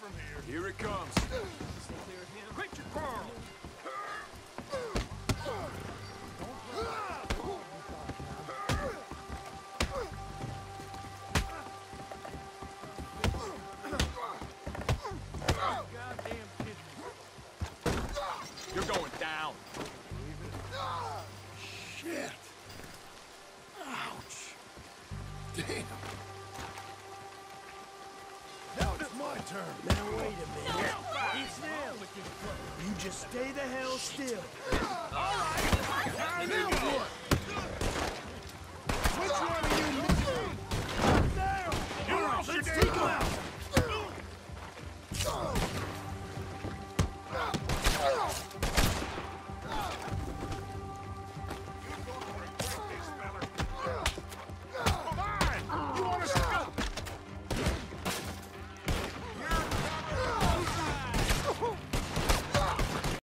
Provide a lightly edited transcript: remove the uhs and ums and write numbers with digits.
from here. Here it comes. Stay clear of him. Quit your quarrel. Goddamn kid. You're going down. Shit. Ouch. Damn. Now it's my turn. Now wait a minute. Keep still. You just stay the hell still. All right. Time to go. Which one of you missing? Down! You're All right, off your let's damn take him mark. out.